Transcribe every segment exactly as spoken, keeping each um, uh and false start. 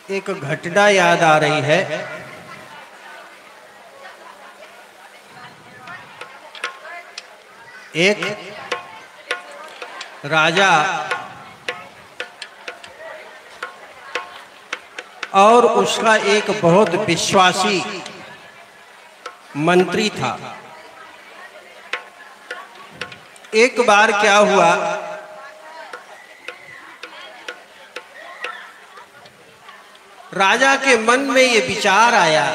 एक घटना याद आ रही है। एक राजा और उसका एक बहुत विश्वासी मंत्री था। एक बार क्या हुआ, राजा के मन में ये विचार आया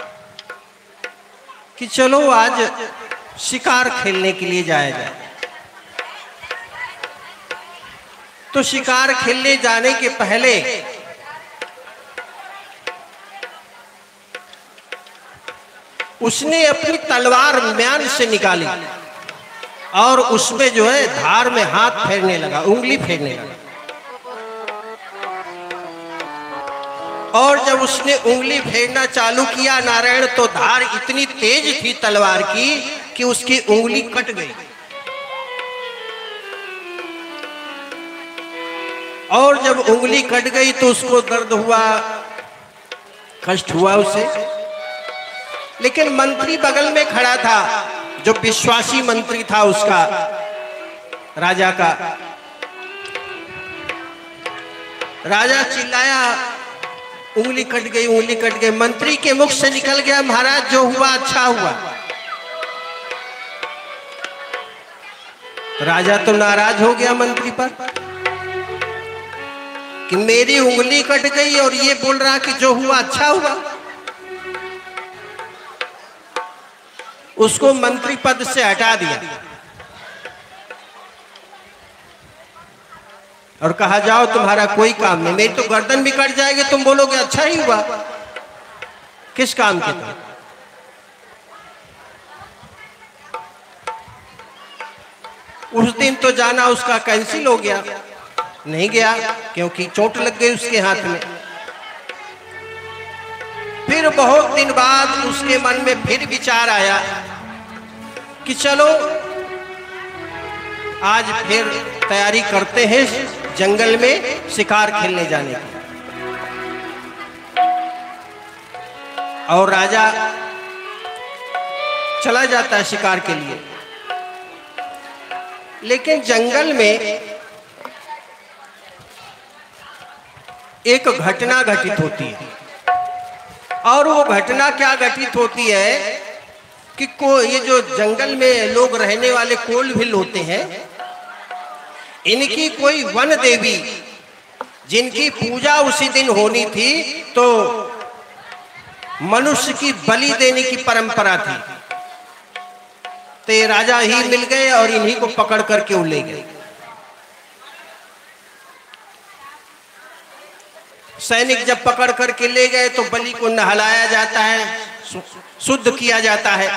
कि चलो आज शिकार खेलने के लिए जाया जाए। तो शिकार खेलने जाने के पहले उसने अपनी तलवार म्यान से निकाली और उसमें जो है धार में हाथ फेरने लगा, उंगली फेरने लगा। और जब उसने उंगली फेरना चालू किया नारायण, तो धार इतनी तेज थी तलवार की कि उसकी उंगली कट गई। और जब उंगली कट गई तो उसको दर्द हुआ, कष्ट हुआ उसे। लेकिन मंत्री बगल में खड़ा था, जो विश्वासी मंत्री था उसका, राजा का। राजा चिल्लाया, उंगली कट गई, उंगली कट गई। मंत्री के मुख से निकल गया, महाराज जो हुआ अच्छा हुआ। राजा तो नाराज हो गया मंत्री पर कि मेरी उंगली कट गई और ये बोल रहा कि जो हुआ अच्छा हुआ। उसको मंत्री पद से हटा दिया और कहा जाओ तुम्हारा कोई काम नहीं, मेरी तो गर्दन भी कट जाएगी, तुम बोलोगे अच्छा ही हुआ। किस काम के तुम? उस दिन तो जाना उसका कैंसिल हो गया, नहीं गया क्योंकि चोट लग गई उसके हाथ में। फिर बहुत दिन बाद उसके मन में फिर विचार आया कि चलो आज फिर तैयारी करते हैं जंगल में शिकार खेलने जाने की। और राजा चला जाता है शिकार के लिए। लेकिन जंगल में एक घटना घटित होती है। और वो घटना क्या घटित होती है कि को ये जो जंगल में लोग रहने वाले कोलभिल होते हैं, इनकी कोई वन देवी जिनकी पूजा उसी दिन होनी थी, तो मनुष्य की बलि देने की परंपरा थी। तो ये राजा ही मिल गए और इन्हीं को पकड़ करके वो ले गए। सैनिक जब पकड़ करके ले गए तो बलि को नहलाया जाता है, शुद्ध किया जाता है।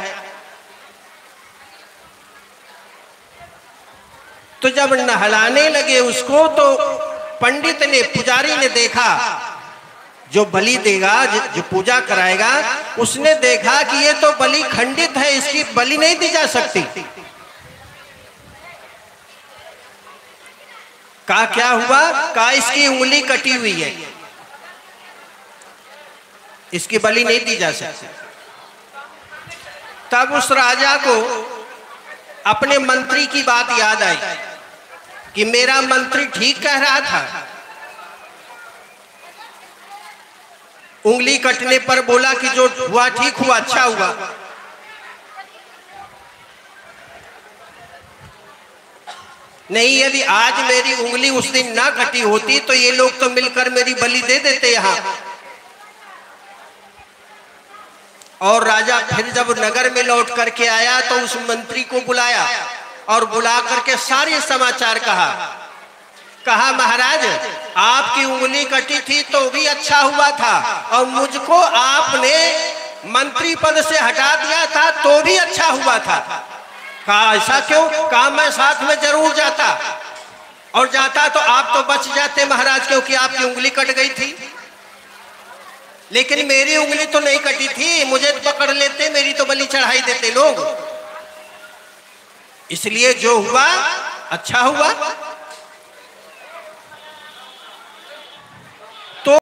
तो जब नहलाने लगे उसको, तो पंडित ने, पुजारी ने देखा, जो बलि देगा, जो पूजा कराएगा, उसने देखा कि ये तो बलि खंडित है, इसकी बलि नहीं दी जा सकती। कहा क्या हुआ? कहा इसकी उंगली कटी हुई है, इसकी बलि नहीं दी जा सकती। तब उस राजा को अपने मंत्री की बात याद आई कि मेरा मंत्री ठीक कह रहा था। उंगली कटने पर बोला कि जो हुआ ठीक हुआ, अच्छा हुआ। नहीं, यदि आज मेरी उंगली उस दिन ना कटी होती तो ये लोग तो मिलकर मेरी बलि दे देते यहां। और राजा फिर जब नगर में लौट करके आया तो उस मंत्री को बुलाया और बुला करके सारे समाचार कहा। कहा महाराज, आपकी उंगली कटी थी तो भी अच्छा हुआ था, और मुझको आपने मंत्री पद से हटा दिया था तो भी अच्छा हुआ था। कहा ऐसा क्यों? कहा मैं साथ में जरूर जाता, और जाता तो आप तो बच जाते महाराज, क्योंकि आपकी उंगली कट गई थी। लेकिन मेरी उंगली तो नहीं कटी थी, मुझे पकड़ लेते, मेरी तो बलि चढ़ाई देते लोग। इसलिए जो हुआ अच्छा हुआ।